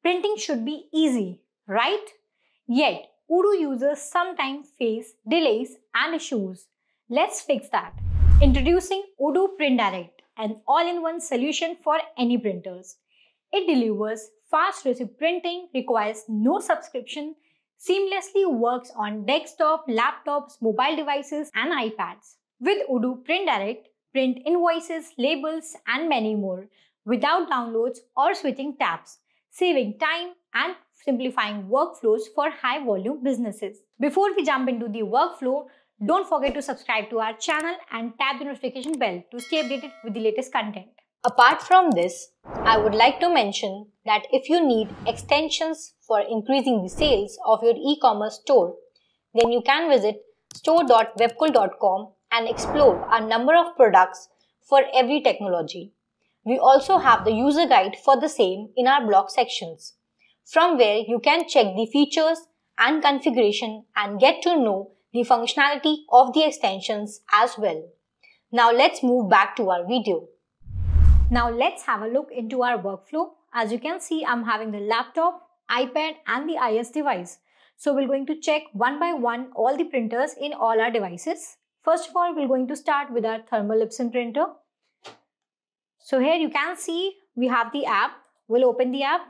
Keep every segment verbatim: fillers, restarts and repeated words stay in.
Printing should be easy, right? Yet, Odoo users sometimes face delays and issues. Let's fix that. Introducing Odoo Print Direct, an all-in-one solution for any printers. It delivers fast receipt printing, requires no subscription, seamlessly works on desktop, laptops, mobile devices, and iPads. With Odoo Print Direct, print invoices, labels, and many more without downloads or switching tabs, saving time and simplifying workflows for high-volume businesses. Before we jump into the workflow, don't forget to subscribe to our channel and tap the notification bell to stay updated with the latest content. Apart from this, I would like to mention that if you need extensions for increasing the sales of your e-commerce store, then you can visit store dot webkul dot com and explore a number of products for every technology. We also have the user guide for the same in our blog sections, from where you can check the features and configuration and get to know the functionality of the extensions as well. Now let's move back to our video. Now let's have a look into our workflow. As you can see, I'm having the laptop, iPad and the iOS device. So we're going to check one by one all the printers in all our devices. First of all, we're going to start with our thermal Epson printer. So here you can see we have the app. We'll open the app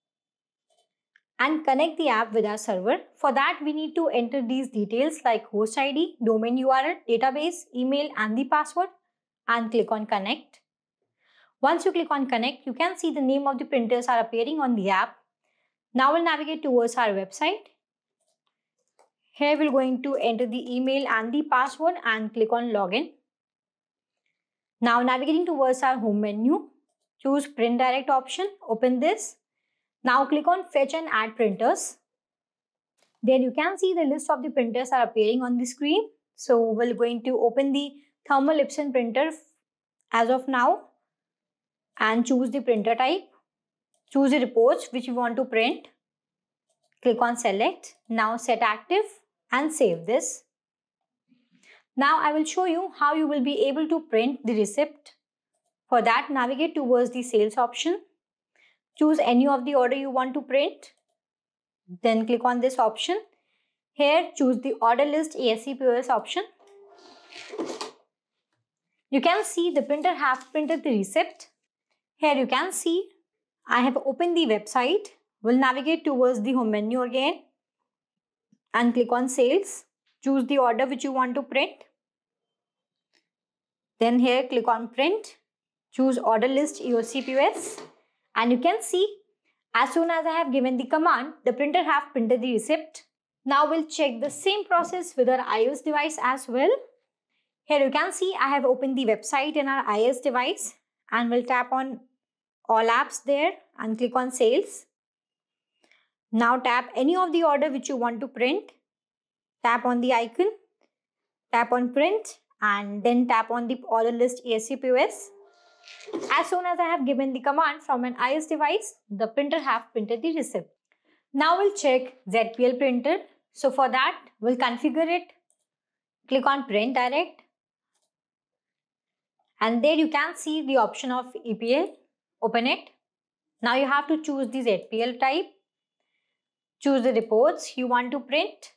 and connect the app with our server. For that, we need to enter these details like host I D, domain U R L, database, email and the password, and click on connect. Once you click on connect, you can see the name of the printers are appearing on the app. Now we'll navigate towards our website. Here we're going to enter the email and the password and click on login. Now navigating towards our home menu, choose Print Direct option, open this. Now click on fetch and add printers. There you can see the list of the printers are appearing on the screen. So we're going to open the thermal Epson printer as of now and choose the printer type. Choose the reports which you want to print. Click on select. Now set active and save this. Now I will show you how you will be able to print the receipt. For that, navigate towards the sales option. Choose any of the order you want to print. Then click on this option. Here choose the order list A S C P O S option. You can see the printer has printed the receipt. Here you can see I have opened the website. We'll navigate towards the home menu again and click on sales. Choose the order which you want to print. Then here click on print. Choose order list E O C P O S. And you can see as soon as I have given the command, the printer have printed the receipt. Now we'll check the same process with our iOS device as well. Here you can see I have opened the website in our iOS device and we'll tap on all apps there and click on sales. Now tap any of the order which you want to print. Tap on the icon, tap on print and then tap on the order list A S C P O S. As soon as I have given the command from an iOS device, the printer have printed the receipt. Now we'll check Z P L printer. So for that, we'll configure it. Click on Print Direct. And there you can see the option of E P L. Open it. Now you have to choose the Z P L type. Choose the reports you want to print.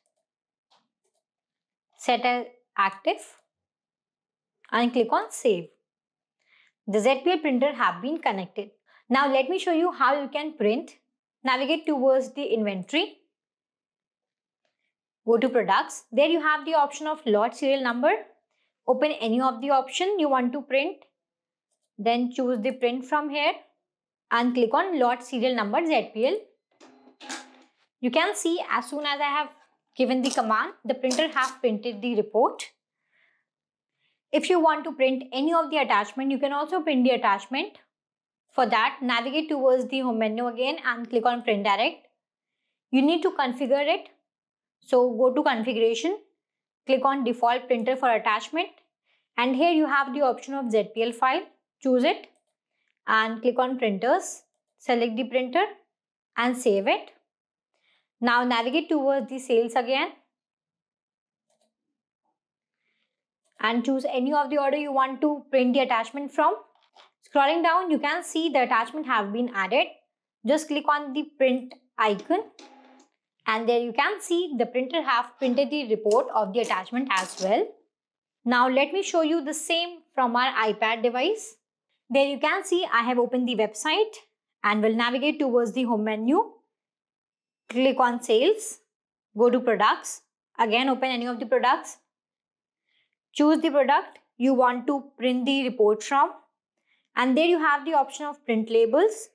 Set as active. And click on Save. The Z P L printer have been connected. Now let me show you how you can print. Navigate towards the inventory. Go to products. There you have the option of lot serial number. Open any of the option you want to print. Then choose the print from here and click on lot serial number Z P L. You can see as soon as I have given the command, the printer have printed the report. If you want to print any of the attachment, you can also print the attachment. For that, navigate towards the home menu again and click on Print Direct. You need to configure it. So go to configuration, click on default printer for attachment and here you have the option of Z P L file. Choose it and click on printers, select the printer and save it. Now navigate towards the sales again and choose any of the order you want to print the attachment from. Scrolling down, you can see the attachment have been added. just click on the print icon, and there you can see the printer have printed the report of the attachment as well. Now let me show you the same from our iPad device. There you can see I have opened the website and will navigate towards the home menu. Click on sales, go to products, again open any of the products. Choose the product you want to print the report from, and there you have the option of print labels.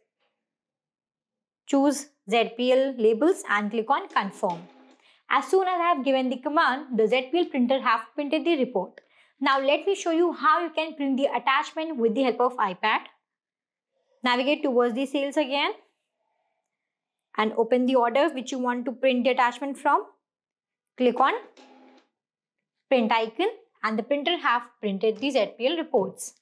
Choose Z P L labels and click on confirm. As soon as I have given the command, the Z P L printer have printed the report. Now let me show you how you can print the attachment with the help of iPad. Navigate towards the sales again and open the order which you want to print the attachment from. Click on print icon and the printer have printed the Z P L reports.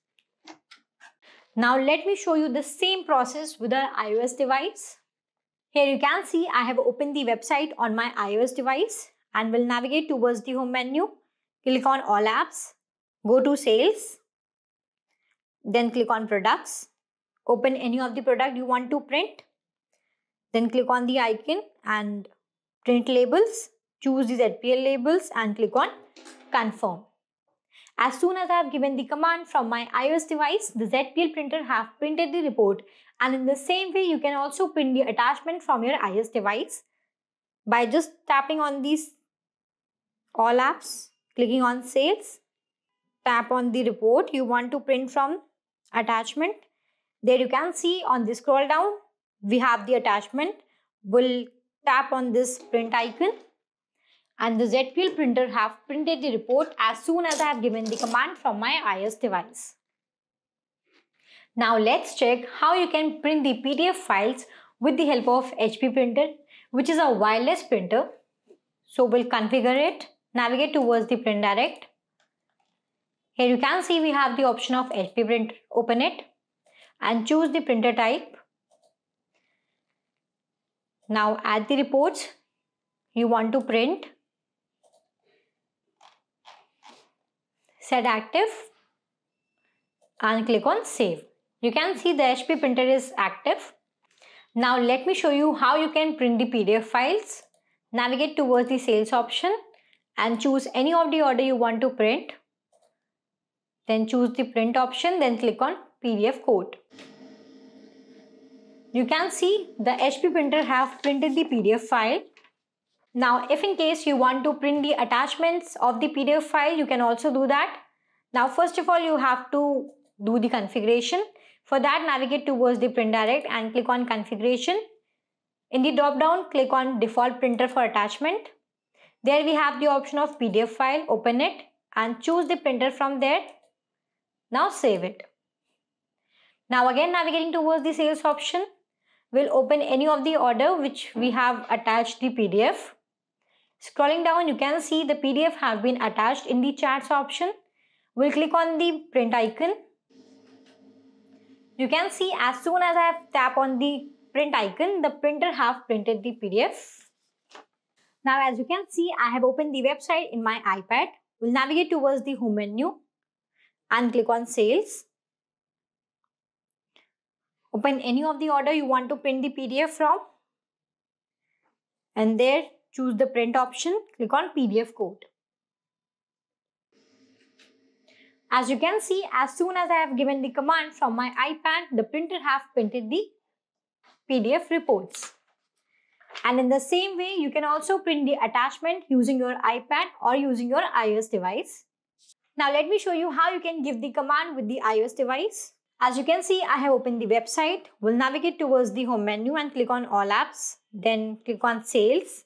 Now let me show you the same process with our iOS device. Here you can see I have opened the website on my iOS device and will navigate towards the home menu. Click on all apps, go to sales, then click on products, open any of the product you want to print, then click on the icon and print labels, choose the Z P L labels and click on confirm. As soon as I have given the command from my iOS device, the Z P L printer have printed the report, and in the same way you can also print the attachment from your iOS device by just tapping on these all apps, clicking on sales, tap on the report you want to print from attachment. There you can see on the scroll down we have the attachment. We'll tap on this print icon and the Z P L printer have printed the report as soon as I have given the command from my iOS device. Now let's check how you can print the P D F files with the help of H P printer, which is a wireless printer. So we'll configure it, navigate towards the Print Direct. Here you can see we have the option of H P printer. Open it and choose the printer type. Now add the reports you want to print. Set active and click on save. You can see the H P printer is active. Now let me show you how you can print the P D F files. Navigate towards the sales option and choose any of the order you want to print. Then choose the print option, then click on P D F quote. You can see the H P printer have printed the P D F file. Now if in case you want to print the attachments of the P D F file, you can also do that. Now first of all you have to do the configuration. For that, navigate towards the Print Direct and click on configuration. In the drop down, click on default printer for attachment. There we have the option of P D F file. Open it and choose the printer from there. Now save it. Now again navigating towards the sales option, we'll open any of the order which we have attached the P D F. Scrolling down, you can see the P D F have been attached in the chats option. We'll click on the print icon. You can see as soon as I have tap on the print icon, the printer have printed the P D F. Now as you can see, I have opened the website in my iPad. We'll navigate towards the home menu and click on sales. Open any of the order you want to print the P D F from. And there choose the print option, click on P D F quote. As you can see, as soon as I have given the command from my iPad, the printer have printed the P D F reports. And in the same way, you can also print the attachment using your iPad or using your iOS device. Now let me show you how you can give the command with the iOS device. As you can see, I have opened the website. We'll navigate towards the home menu and click on all apps. Then click on sales.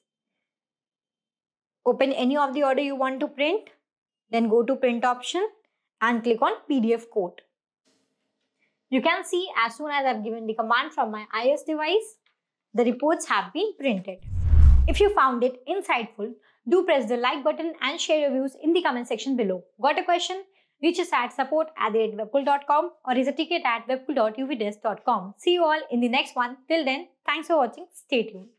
Open any of the order you want to print. Then go to print option and click on P D F quote. You can see as soon as I've given the command from my iOS device, the reports have been printed. If you found it insightful, do press the like button and share your views in the comment section below. Got a question? Reach us at support at webkul dot com or raise a ticket at webkul dot u v desk dot com. See you all in the next one. Till then, thanks for watching. Stay tuned.